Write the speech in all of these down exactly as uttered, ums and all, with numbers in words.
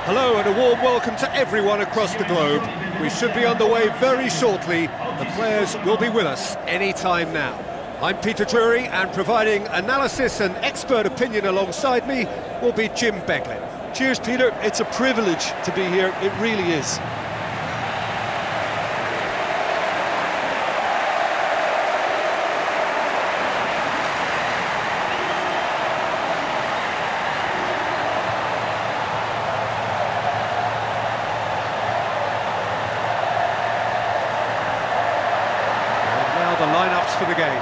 Hello and a warm welcome to everyone across the globe. We should be underway very shortly. The players will be with us any time now. I'm Peter Drury, and providing analysis and expert opinion alongside me will be Jim Beglin. Cheers, Peter. It's a privilege to be here. It really is. The lineups for the game.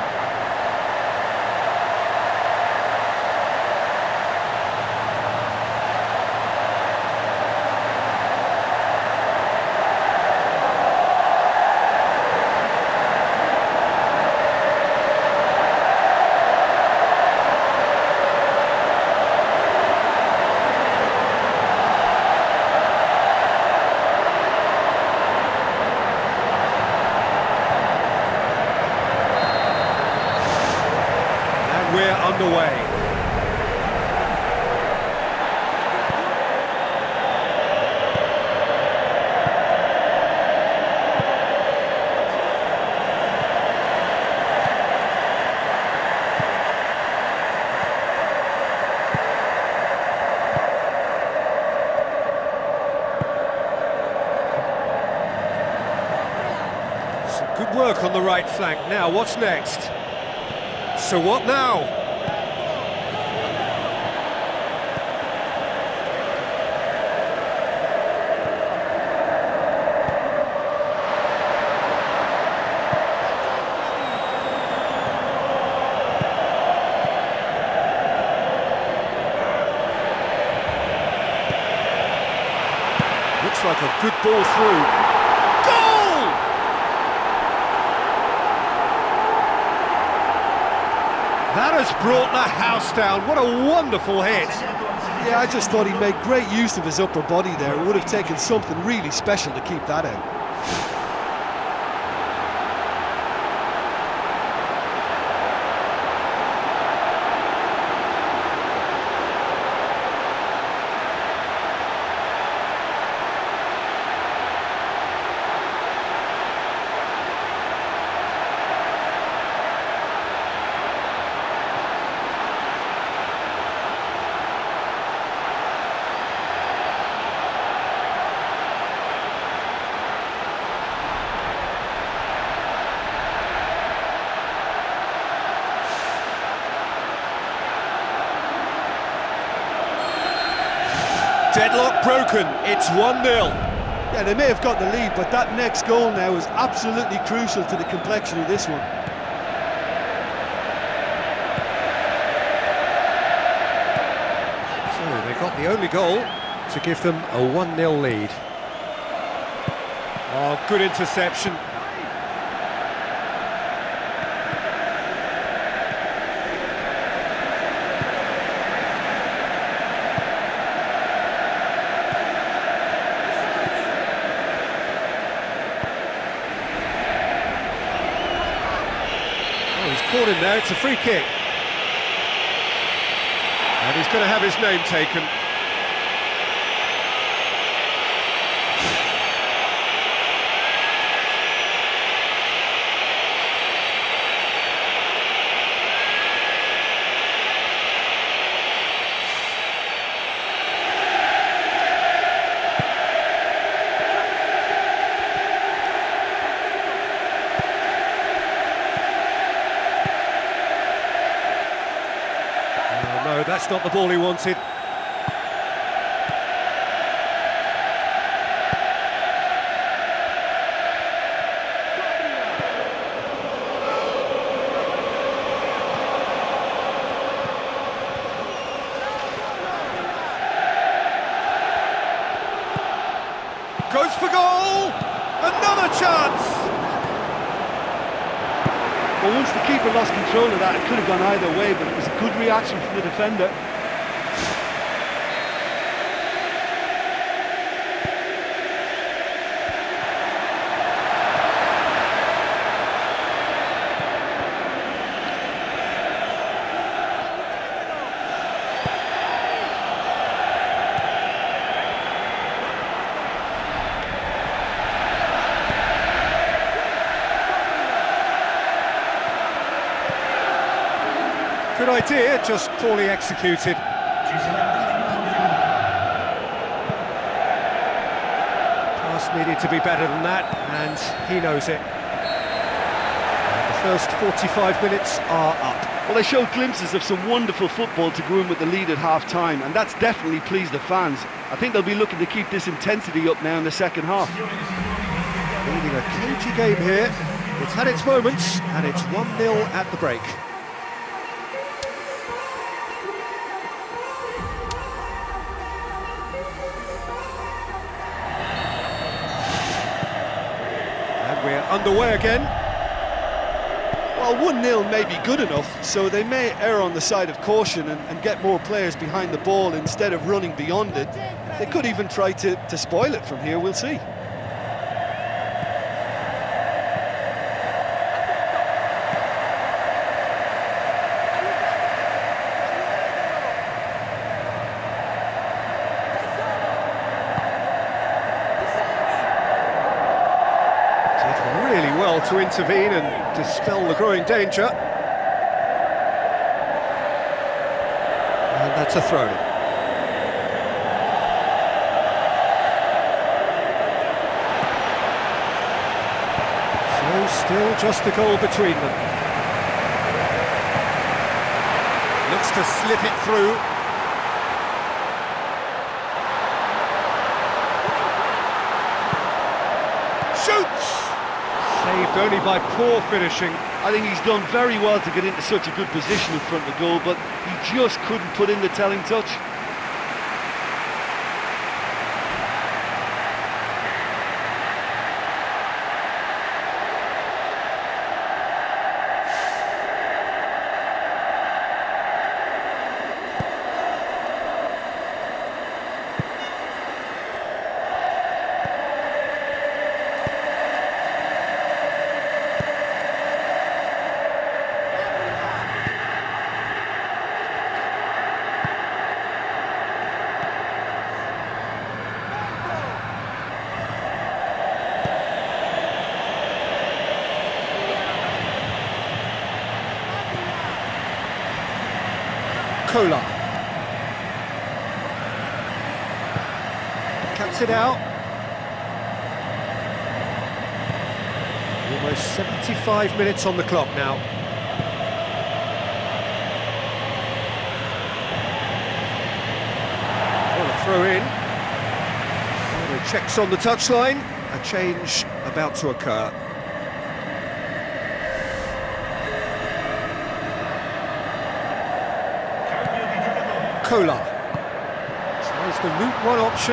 We're underway. Some good work on the right flank. Now, what's next? So what now? Looks like a good ball through. Goal! That has brought the house down. What a wonderful hit. Yeah, I just thought he made great use of his upper body there. It would have taken something really special to keep that out. Deadlock broken, it's one nil. Yeah, they may have got the lead, but that next goal now is absolutely crucial to the complexion of this one. So they got the only goal to give them a one nil lead. Oh, good interception. He's caught him there, it's a free kick. And he's going to have his name taken. No, that's not the ball he wanted. Goes for goal! Another chance! Well, once the keeper lost control of that, it could have gone either way, but it was a good reaction from the defender. idea, just poorly executed. Pass needed to be better than that, and he knows it. And the first forty-five minutes are up. Well, they showed glimpses of some wonderful football to go in with the lead at half-time, and that's definitely pleased the fans. I think they'll be looking to keep this intensity up now in the second half. Leading a cagey game here. It's had its moments, and it's one nil at the break. And we're underway again. Well, one nil may be good enough, so they may err on the side of caution and, and get more players behind the ball instead of running beyond it. They could even try to, to spoil it from here, we'll see. To intervene and dispel the growing danger. And that's a throw-in. So still just a goal between them. Looks to slip it through. Shoots! Saved only by poor finishing. I think he's done very well to get into such a good position in front of the goal, but he just couldn't put in the telling touch. Kolar cuts it out. Almost seventy-five minutes on the clock now. For a throw in. Checks on the touchline. A change about to occur. Kolar tries the route one option.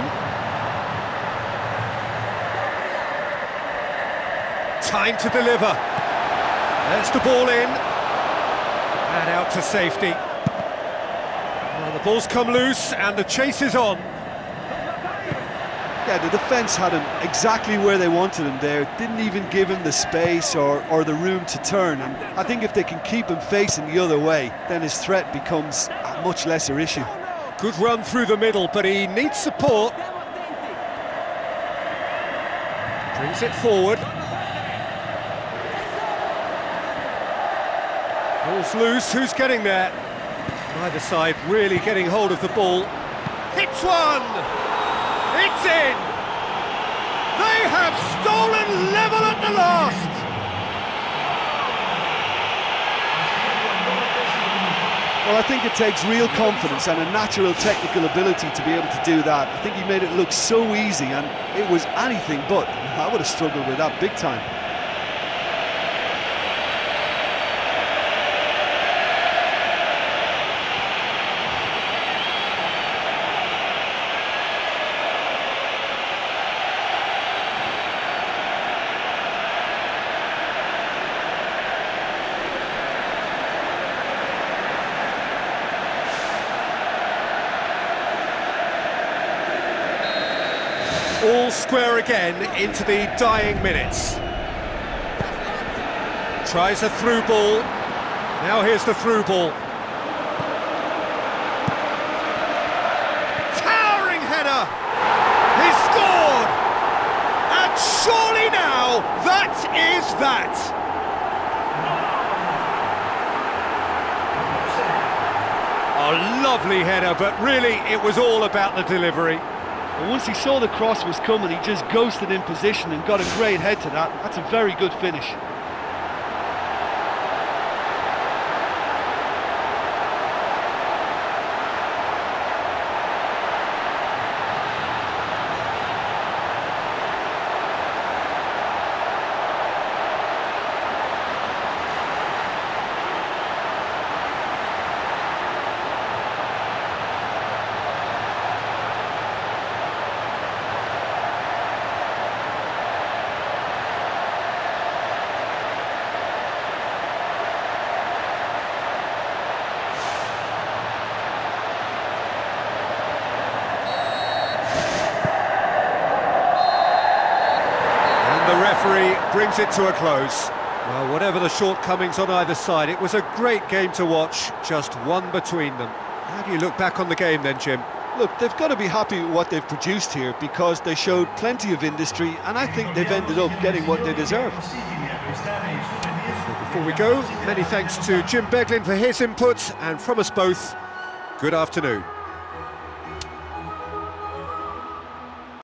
Time to deliver. There's the ball in. And out to safety. Well, the ball's come loose and the chase is on. Yeah, the defence had him exactly where they wanted him there. Didn't even give him the space or, or the room to turn. And I think if they can keep him facing the other way, then his threat becomes a much lesser issue. Good run through the middle, but he needs support. Brings it forward. Ball's loose, who's getting there? Neither side really getting hold of the ball. Hits one! It's in! They have stolen level at the last! Well, I think it takes real confidence and a natural technical ability to be able to do that. I think he made it look so easy, and it was anything but. I would have struggled with that big time. All square again into the dying minutes. Tries a through ball. Now here's the through ball. Towering header! He's scored! And surely now, that is that! lovely header, but really it was all about the delivery. And once he saw the cross was coming, he just ghosted in position and got a great head to that. That's a very good finish. The referee brings it to a close. Well, whatever the shortcomings on either side, it was a great game to watch, just one between them. How do you look back on the game then, Jim? Look, they've got to be happy with what they've produced here because they showed plenty of industry and I think they've ended up getting what they deserve. So before we go, many thanks to Jim Beglin for his input, and from us both, good afternoon.